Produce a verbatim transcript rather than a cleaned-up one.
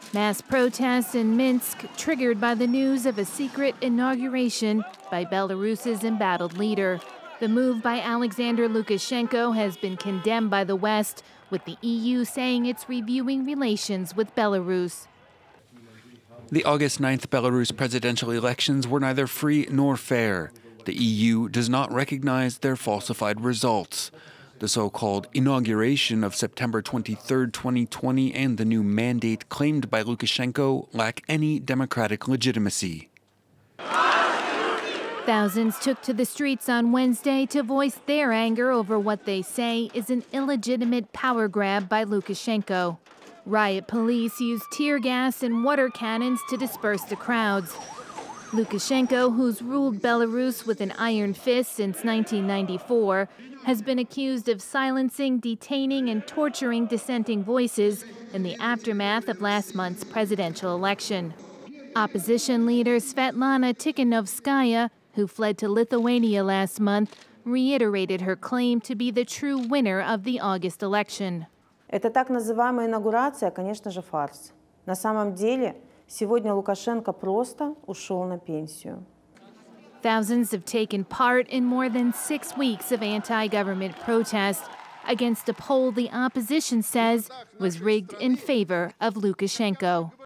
Mass protests in Minsk triggered by the news of a secret inauguration by Belarus's embattled leader. The move by Alexander Lukashenko has been condemned by the West, with the E U saying it's reviewing relations with Belarus. The August ninth Belarus presidential elections were neither free nor fair. The E U does not recognize their falsified results. The so-called inauguration of September twenty-third, twenty twenty, and the new mandate claimed by Lukashenko lack any democratic legitimacy. Thousands took to the streets on Wednesday to voice their anger over what they say is an illegitimate power grab by Lukashenko. Riot police used tear gas and water cannons to disperse the crowds. Lukashenko, who's ruled Belarus with an iron fist since nineteen ninety-four, has been accused of silencing, detaining, and torturing dissenting voices in the aftermath of last month's presidential election. Opposition leader Svetlana Tikhanovskaya, who fled to Lithuania last month, reiterated her claim to be the true winner of the August election. Это так называемая инаугурация, конечно же, фарс. На самом деле, сегодня Лукашенко просто ушел на пенсию. Thousands have taken part in more than six weeks of anti-government protest against a poll the opposition says was rigged in favor of Lukashenko.